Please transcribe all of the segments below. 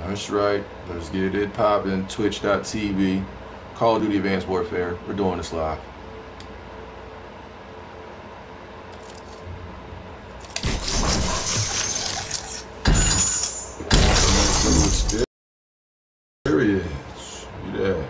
That's right. Let's get it poppin'. Twitch.tv. Call of Duty Advanced Warfare. We're doing this live. There he is. Yeah.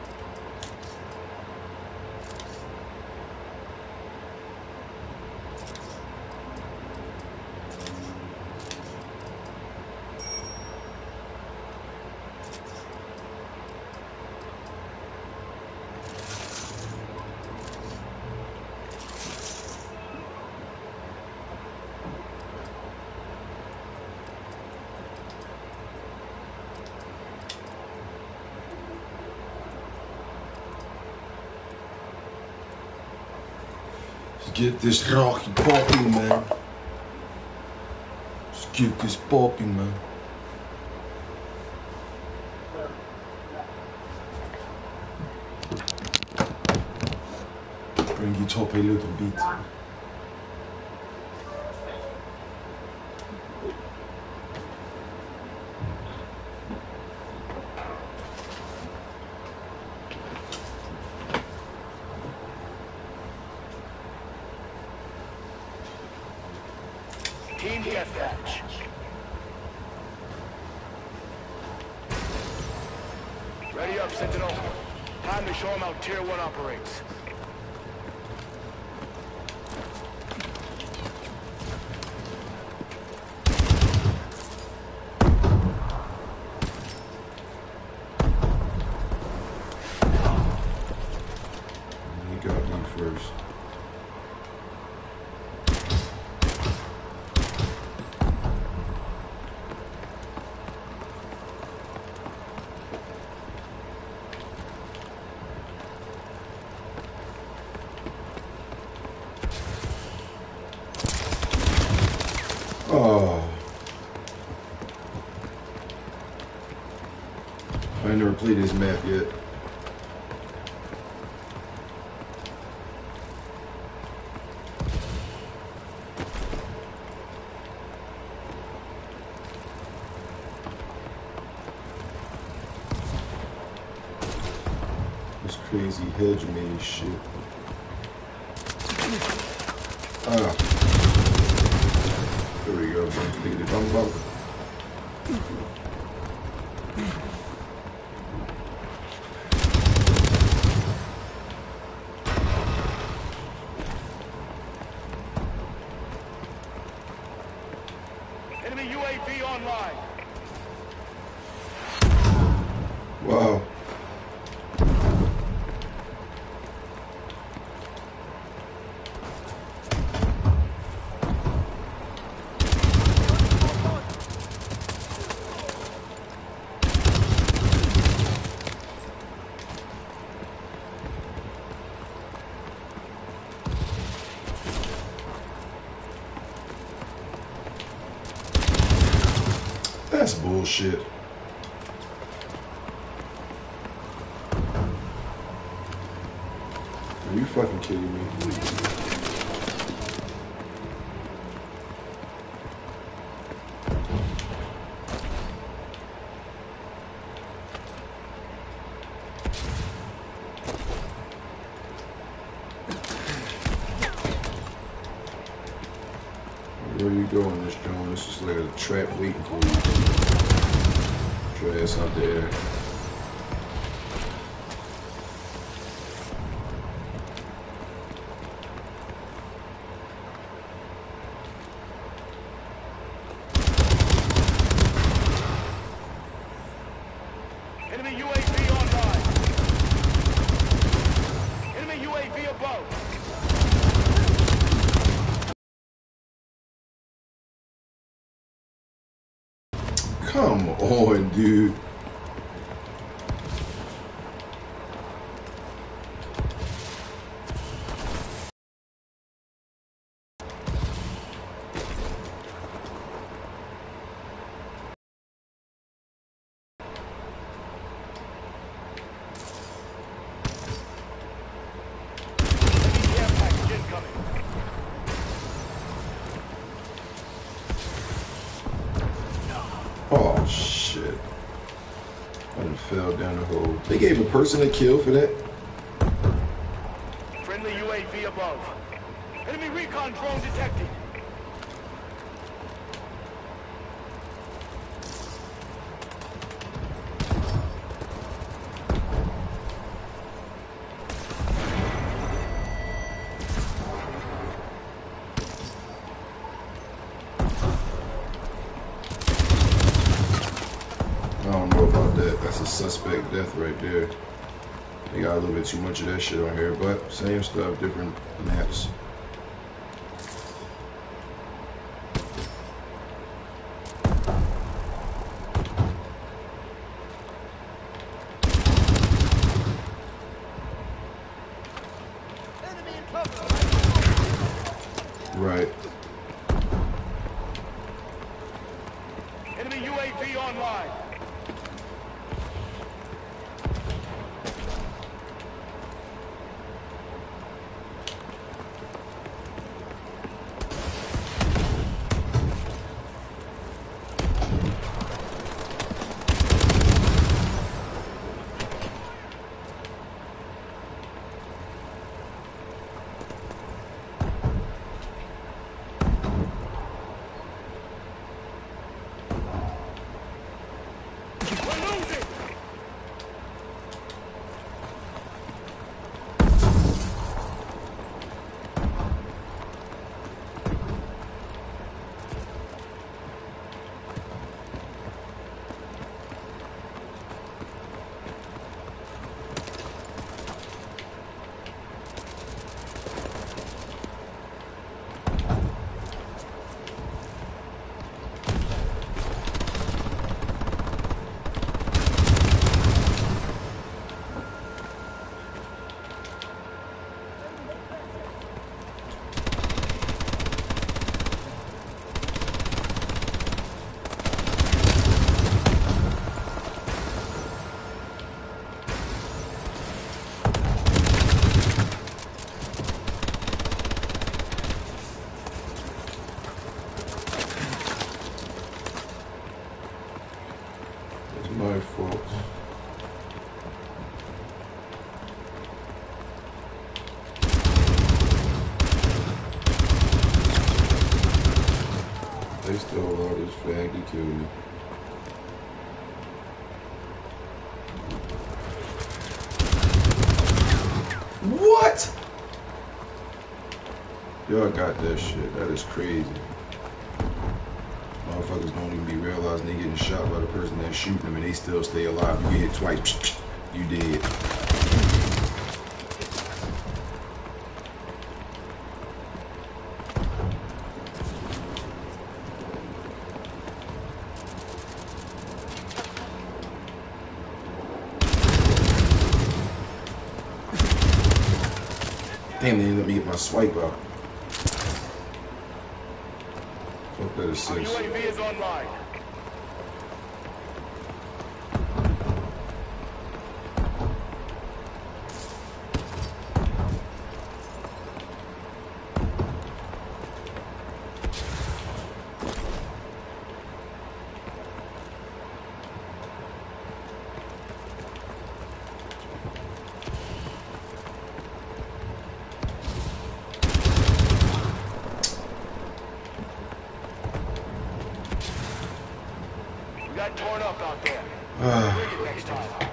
Get this rocky popping, man. Let's get this popping, man. Bring it up a little bit. Team deathmatch. Ready up, Sentinel. Time to show them how Tier 1 operates. He got me first. Oh, I never played this map yet. This crazy hedge maze shit. Ah. There we go, biggity bum bum. Enemy UAV online. Wow. That's bullshit. Are you fucking kidding me? Where are you going, this drone? This is like a trap waiting for you. Your ass out there. Enemy UAV online. Enemy UAV above. Come on, dude. Care package incoming. Oh, shit. And fell down the hole. They gave a person a kill for that? Friendly UAV above. Enemy recon drone detected. I don't know about that. That's a suspect death right there. They got a little bit too much of that shit on here, but same stuff, different maps. Right. Enemy UAV online. We're losing. It's my fault. They stole all this flag to kill me. What? Y'all got that shit. That is crazy. Motherfuckers don't even be realizing they getting shot by the person that's shooting them and they still stay alive. You get hit twice, you dead. Damn, they ended up getting my swipe out. Fuck that Our assist. UAV is online. We got torn up out there. Bring it next time.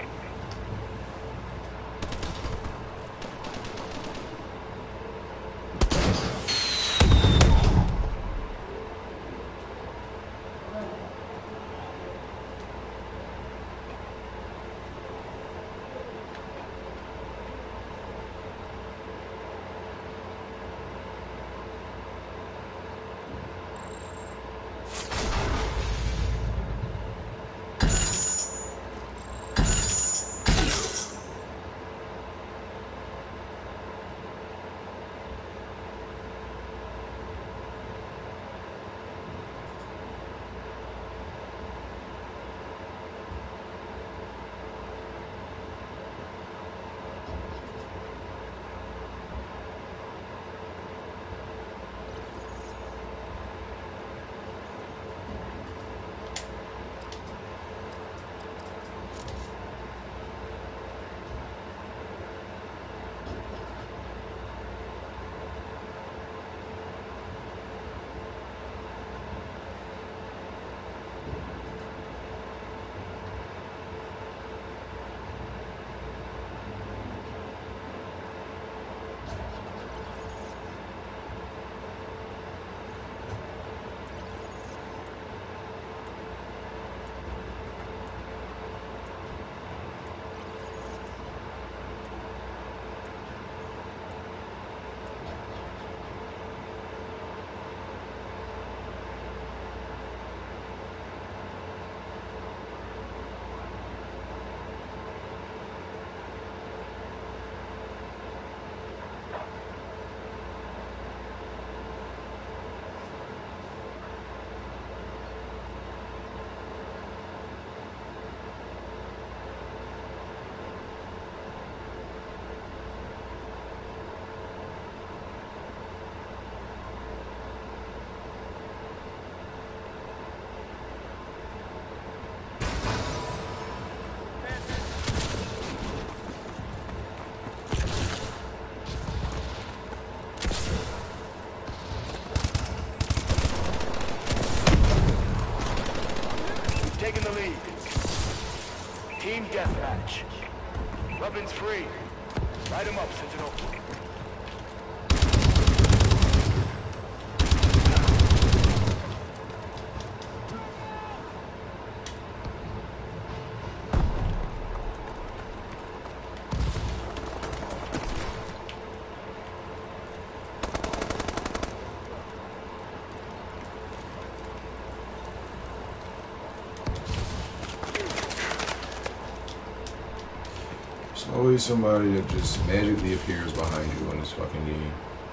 taking the lead. Team deathmatch. Weapons free. Light him up, Sentinel. There's always somebody that just magically appears behind you in this fucking game.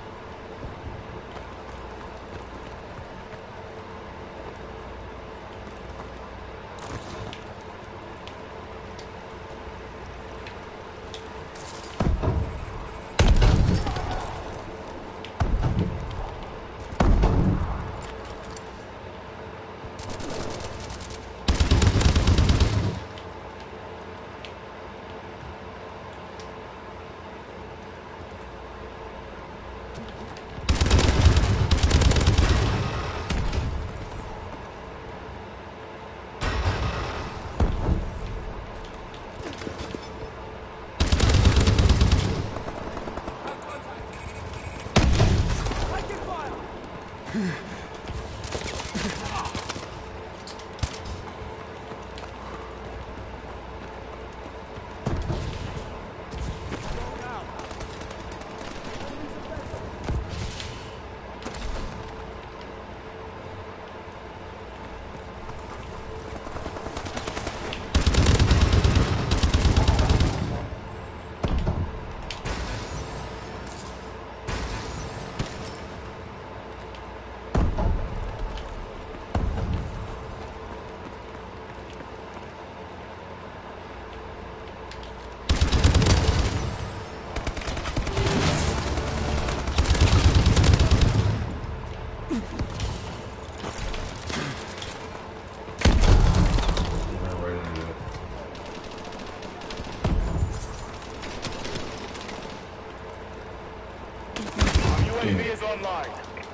UAV is online.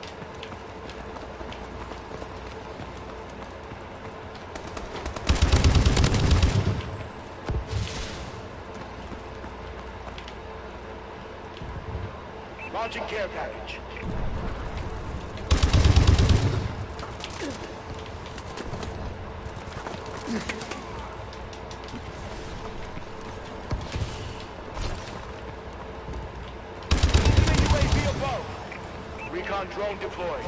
Launching care package. UAV above. Recon drone deployed.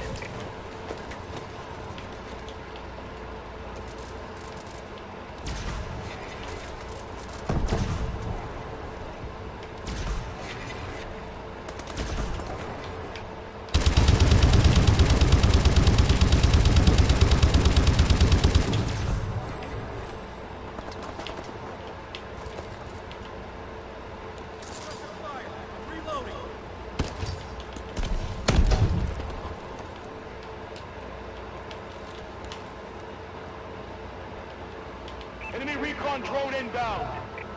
Enemy recon drone inbound.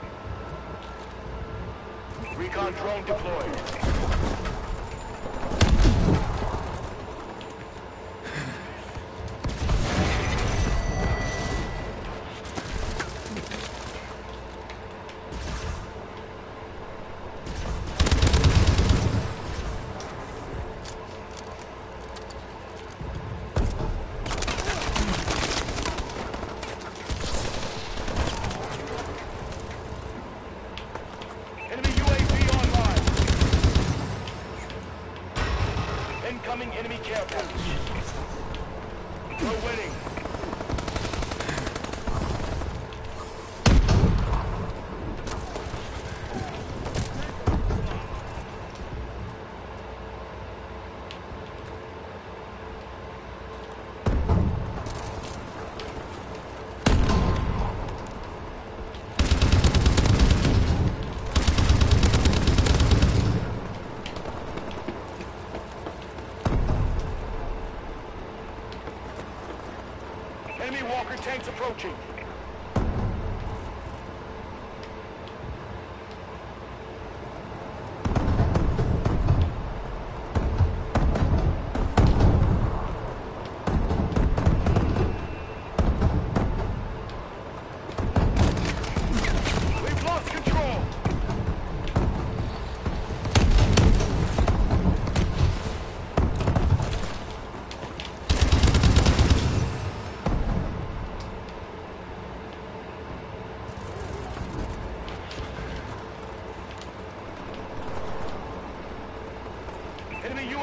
Recon drone deployed. Enemy UAV online. Incoming enemy care package. We're winning. Enemy Walker tanks approaching.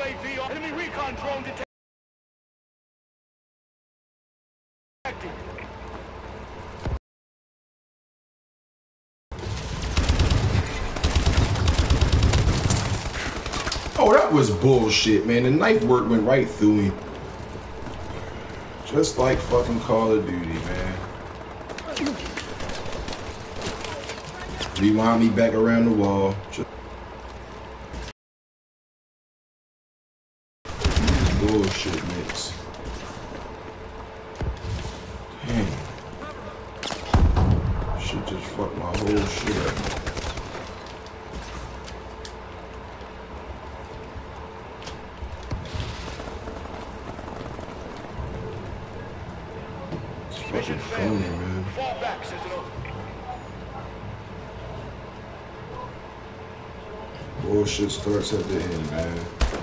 UAV on. Enemy recon drone detected. Oh, that was bullshit, man. The knife went right through him. Just like fucking Call of Duty, man. Rewind me back around the wall. Bullshit mix. Damn. Shit just fucked my whole shit up. Fucking phony, man. Fall back, Sentinel. Bullshit starts at the end, man.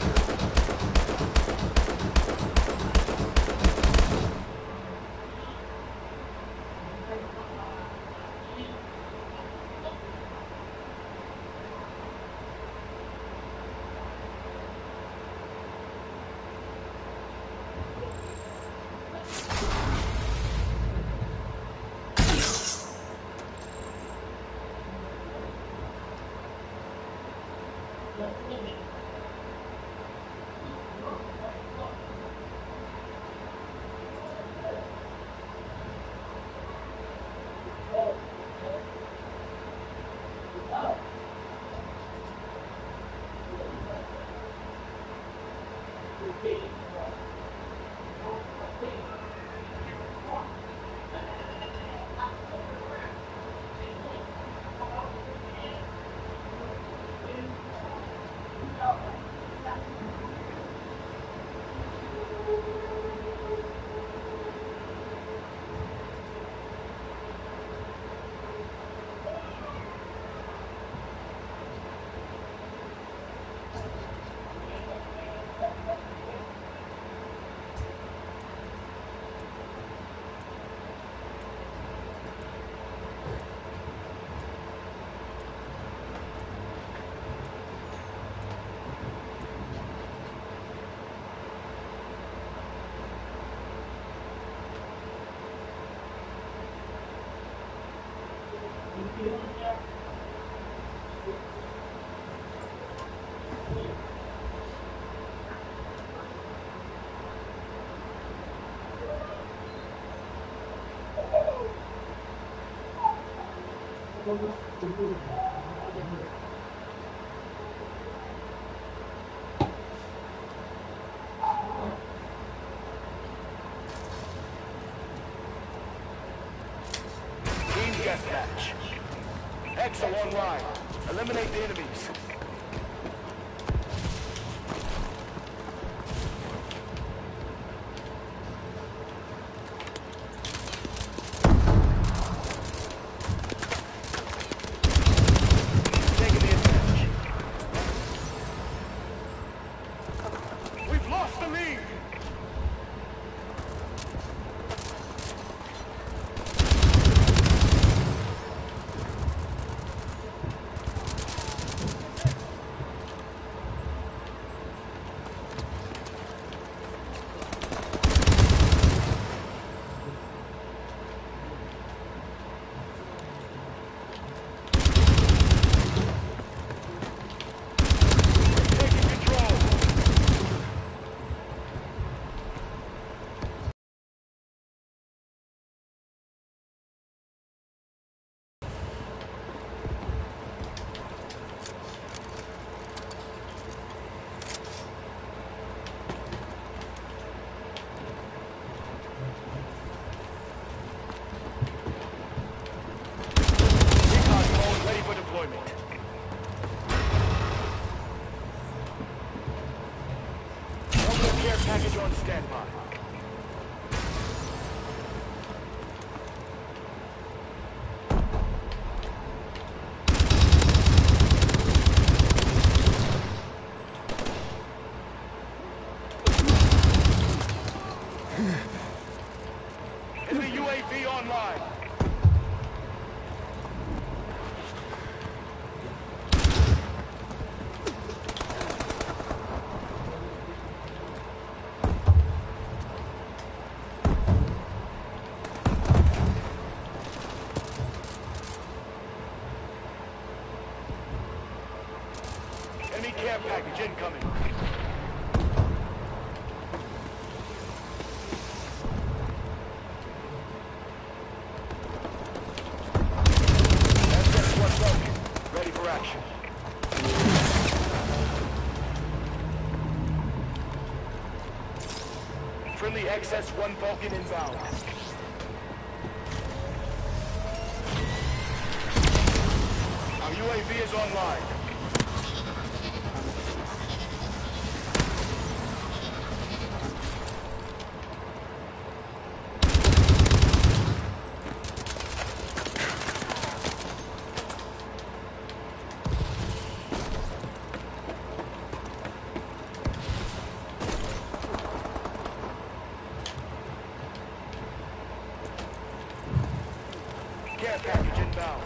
Team deathmatch. Exo online. Eliminate the enemies. Taking the advantage. We've lost the lead. Taking control. Recon drone ready for deployment. Mobile care package on standby. Enemy UAV online. care package incoming. SS-1 Vulcan, ready for action. Friendly XS-1 Vulcan inbound. Our UAV is online. Care package inbound.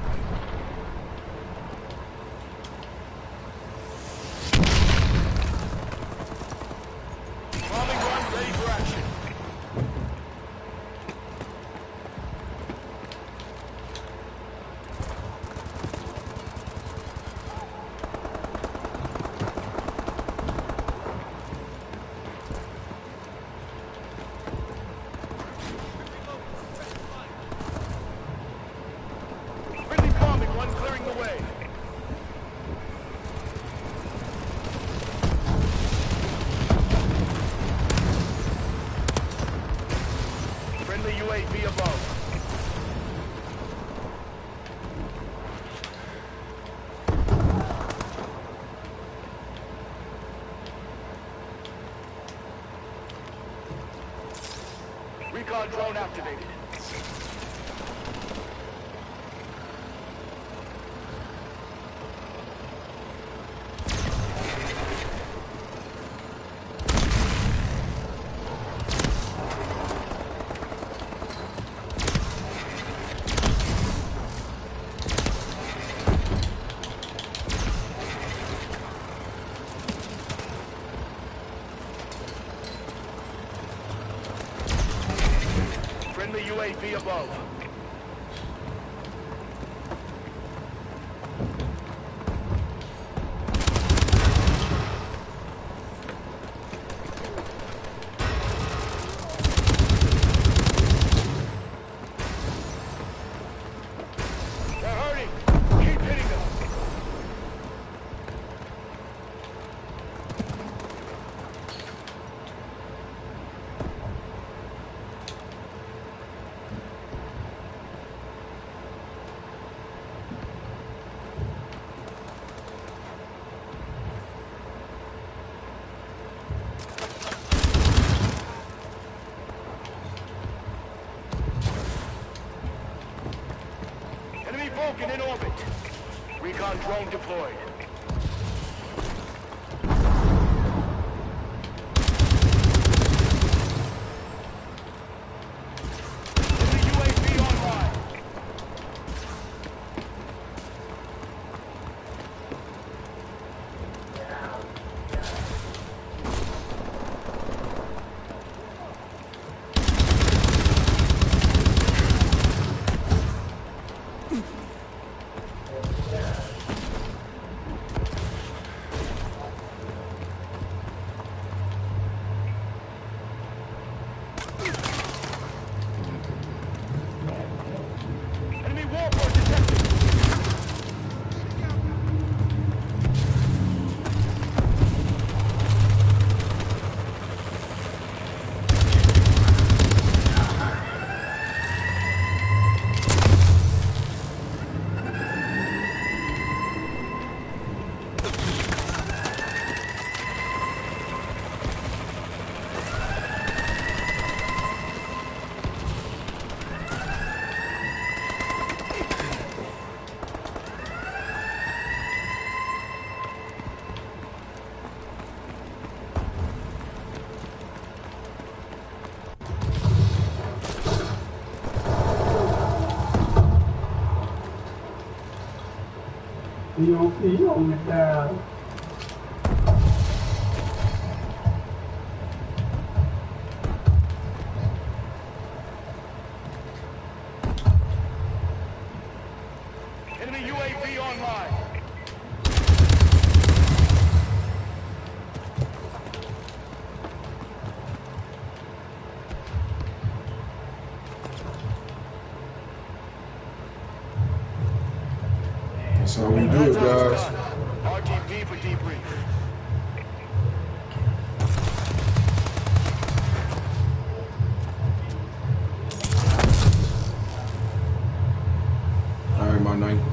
Bombing run ready for action. Friendly bombing run clearing the way. Friendly UAV above. Recon drone activated. Friendly UAV above. They're hurting. Keep hitting them. Enemy Vulcan in orbit. Recon drone deployed. Enemy UAV online. Enemy warlord detected. POP on the down. Enemy UAV online. That's how we do it, guys. RTB for debrief. All right, my knight.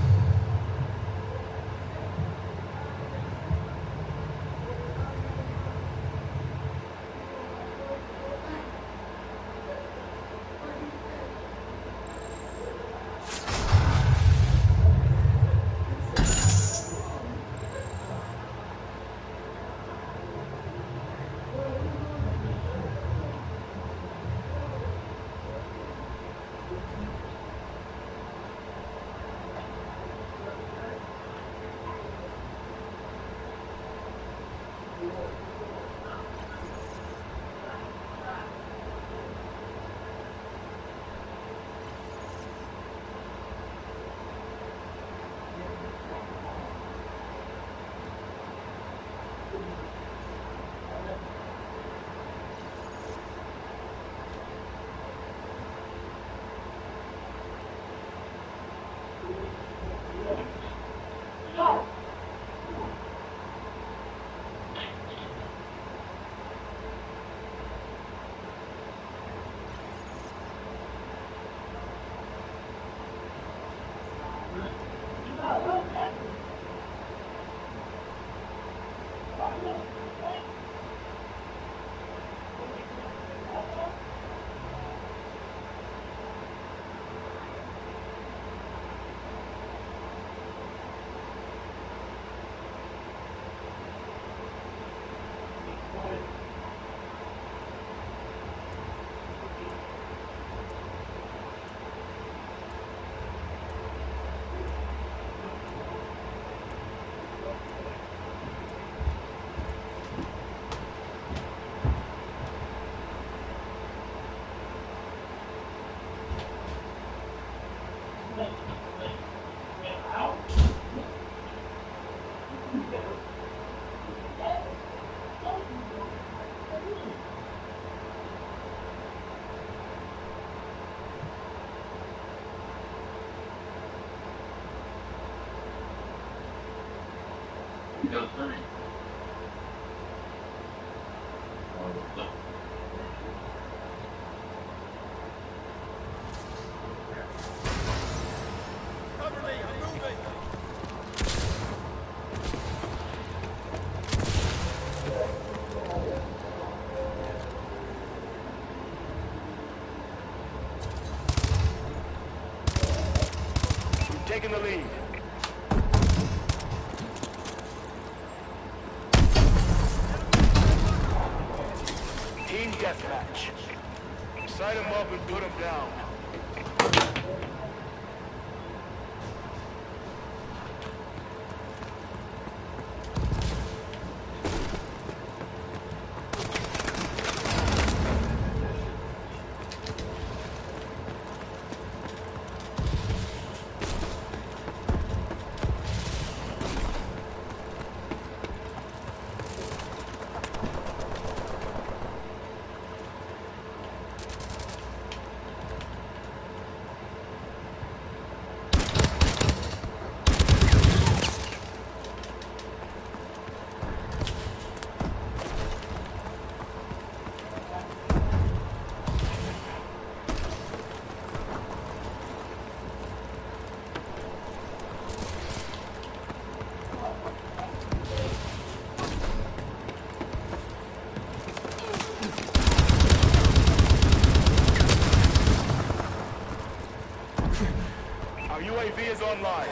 Taking the lead. Team deathmatch. Sight him up and put him down. UAV is online.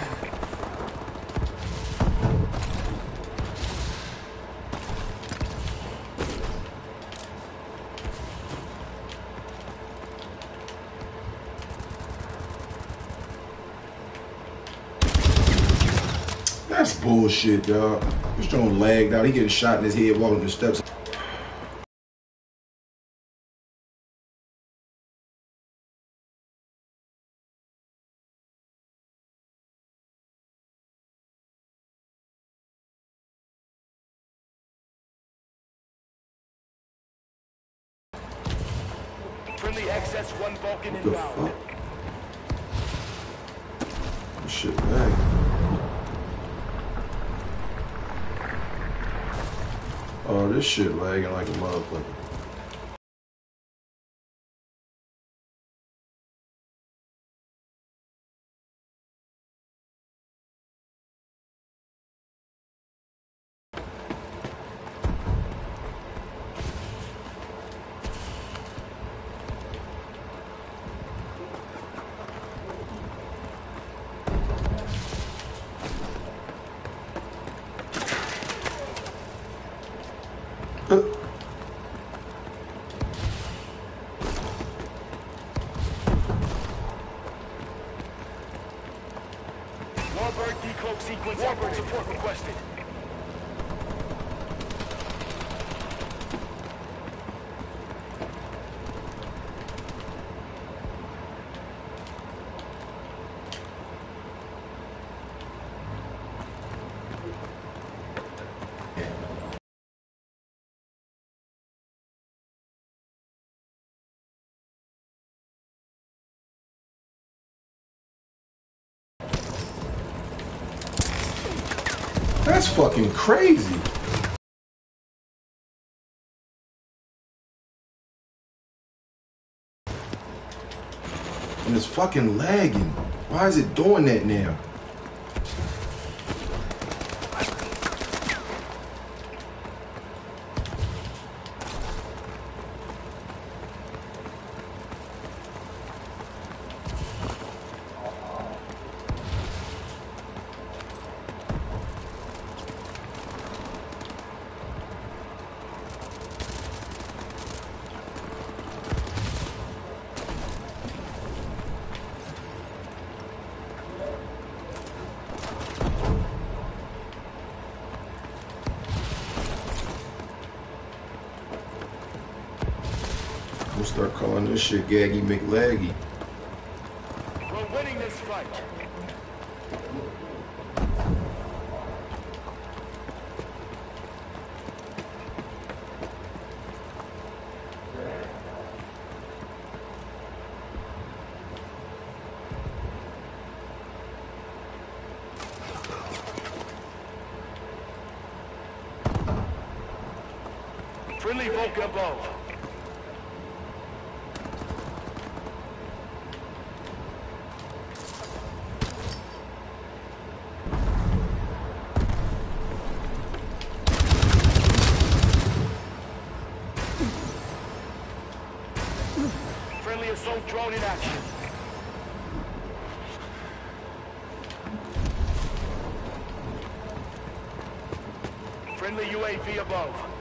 That's bullshit, dog. This joint lagged out. He getting shot in his head walking the steps. Friendly XS-1 Vulcan What the inbound. fuck? Shit, man. this shit lagging like a motherfucker. Warbird decloak sequence. Warbird support requested. That's fucking crazy. And it's fucking lagging. Why is it doing that now? I'm gonna start calling this shit Gaggy McLaggy. We're winning this fight. Friendly Vulcan above. Friendly assault drone in action. Friendly UAV above.